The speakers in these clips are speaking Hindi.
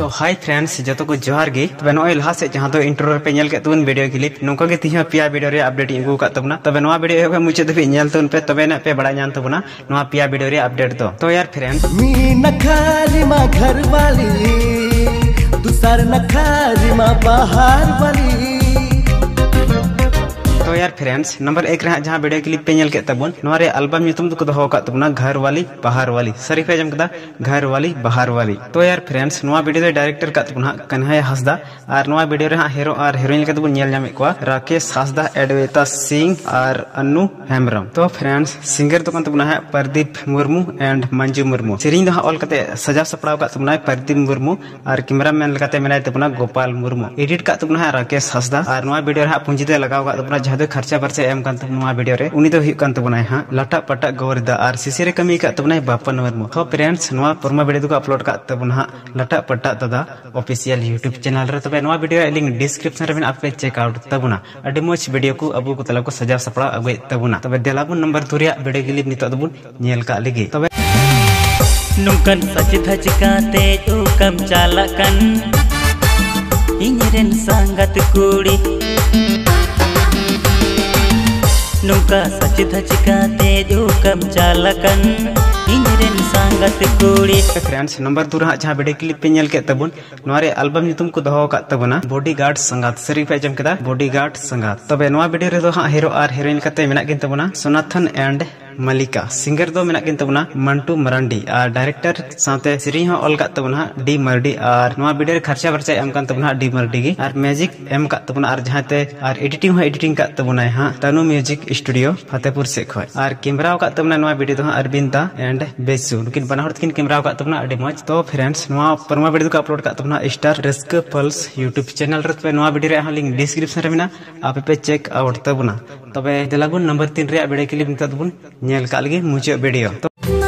तो हाय फ्रेंड्स जो को जोहार गे तबे नय लहा से जहां दो इंट्रो पे नेल के तुन वीडियो क्लिप नोका गे तिहा पिया वीडियो रे अपडेट इगु का तबना तबे नवा वीडियो के मुचे दबे नेल तुन पे तबे न पे बड़ा जान तबना नवा पिया वीडियो रे अपडेट तो यार फ्रेंड्स मी नखारी मा घर वाली दूसर नखारी मा बाहर वाली। तो यार फ्रेंड्स नंबर 1 रे जहां वीडियो क्लिप पे नेल के तबन नवा रे एल्बम ᱧᱩᱛᱩᱢ को दहो का तबना घर वाली बाहर वाली सरी पे जम कदा घर वाली बाहर वाली। तो यार फ्रेंड्स नवा वीडियो डायरेक्टर का तबना कन्हैया हांसदा और नवा वीडियो रे हीरो और हीरोइन के तबन नेल जामे को राकेश हांसदा एडवेता सिंह और अनु हेम्ब्रम। तो फ्रेंड्स सिंगर तो कन तबना है प्रदीप मुर्मू एंड मंजू मुर्मू। सेरिंग दहा ऑल कते सजा सपड़ाव का तबना प्रदीप मुर्मू और कैमरामैन लकाते मेनाय तबना गोपाल मुर्मू। एडिट का तबना है राकेश हांसदा और नवा वीडियो रे पुंजीते लगाव का तबना जहां खर्चा परसे एम कान तबना वीडियो रे उनी दो हुई कान तबना हां लटा पटा गौरदा और सीसी रे कमी का तबना बापन मुर्मू। तो फ्रेंड्स नवा परमा वीडियो को अपलोड का तबना लटा पटा दादा ऑफिशियल यूट्यूब चैनल रे। तबे नवा वीडियो लिंक डिस्क्रिप्शन रे आप पे चेक आउट तबना अडी मोच वीडियो को अबू को तला को सजा सपड़ा अगुए तबना। तबे देलाबुन नंबर 2 रे वीडियो क्लिप नितो दबुन नेल का लगे। तबे नुकन सचित हचकाते उकम चालकन इंजरन संगत कुड़ी नुका सचित हचकाते उकम चालकन इंजरन संगत कुड़ी। फ्रेंड्स नंबर 2 रे जहां वीडियो क्लिप पे नेल के तबुन नवा रे एल्बम ᱧᱩᱛᱩᱢ को दहो का तबना बॉडीगार्ड संगात सरी पे जम कदा बॉडीगार्ड संगात। तबे नवा वीडियो रे दो हीरो और हीरोइन कते मेना किन तबना सोनाथन एंड मलिका। सिंगर दो मेना किन तबना मंटू मरांडी और डायरेक्टर साथे सीरीज हो ऑल का तबना डी मर्डी और नवा वीडियो रे खर्चा खर्चा एम कान तबना डी मर्डी की और म्यूजिक एम का तबना और जहाते और एडिटिंग हो एडिटिंग का तबना हां तनु म्यूजिक स्टूडियो फतेहपुर से खय और कैमरा का तबना नवा वीडियो दो अरविंदा एंड बेसु लेकिन बना हर कैमरा का तबना अडी मज। तो फ्रेंड्स नवा परमा वीडियो को अपलोड का तबना star risk pulse YouTube channel रे। नवा वीडियो रे लिंक डिस्क्रिप्शन रे मेना आप पे चेक आउट तबना। तबे देलाबुन नंबर 3 रे वीडियो क्लिप नितो दबुन नेल का लगे मुझे वीडियो। तो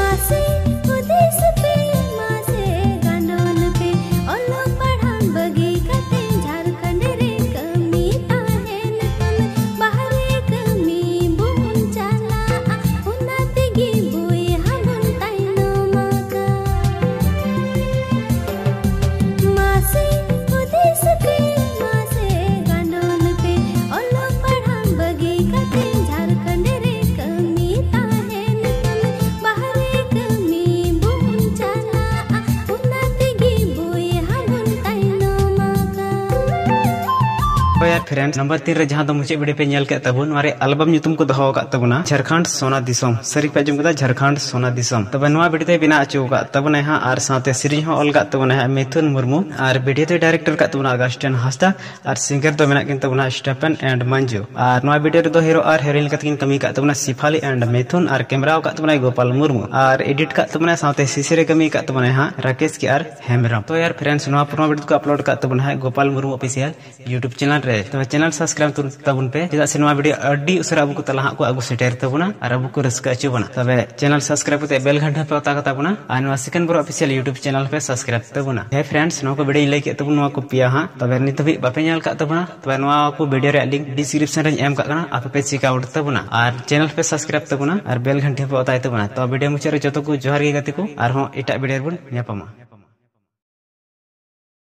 यार फ्रेंड्स नंबर 3 रे जहां दो मुझे वीडियो पे नेल के तबुन मारे एल्बम ᱧᱩᱛᱩᱢ को दहो का तबना झारखंड सोना दिसम सरी पे जम कदा झारखंड सोना दिसम। तबे नवा वीडियो ते बिना अचो का तबना हां और साथे सीरीज हो ऑल का तबना है मिथुन मुर्मू और वीडियो ते डायरेक्टर का तबना अगस्टिन हांसदा और सिंगर दो मेना किन तबना स्टेफन एंड मंजू और नवा वीडियो रे दो हीरो और हीरोइन का किन कमी का तबना सिफाली एंड मिथुन और कैमरा का तबना गोपाल मुर्मू और एडिट का तबना साथे सीसी रे कमी का तबना हां राकेश के और हेम्ब्रम। तो यार फ्रेंड्स नवा पुराना वीडियो को अपलोड का तबना है Gopal Murmu official YouTube channel रे। तो चैनल सब्सक्राइब तबुन पे चेदा से नवा वीडियो अड्डी उसरा अबू को तलाहा को अगु सेटेर तबुना और अबू को रस्का अचु बना। तबे चैनल सब्सक्राइब करते बेल घंटा पे उता का तबुना और नवा second bro official YouTube channel पे सब्सक्राइब तबुना। हे फ्रेंड्स नवा को वीडियो लाइक तबुन नवा को पिया हां तबे नित भी बापे नेल का तबुना। तबे नवा को वीडियो रे लिंक डिस्क्रिप्शन रे एम का कना आप पे चेक आउट तबुना और चैनल पे सब्सक्राइब तबुना और बेल घंटे पे उता तबुना। तो वीडियो मुचे रे जतो को जोहार गे गति को और हो एटा वीडियो बन न्यापमा।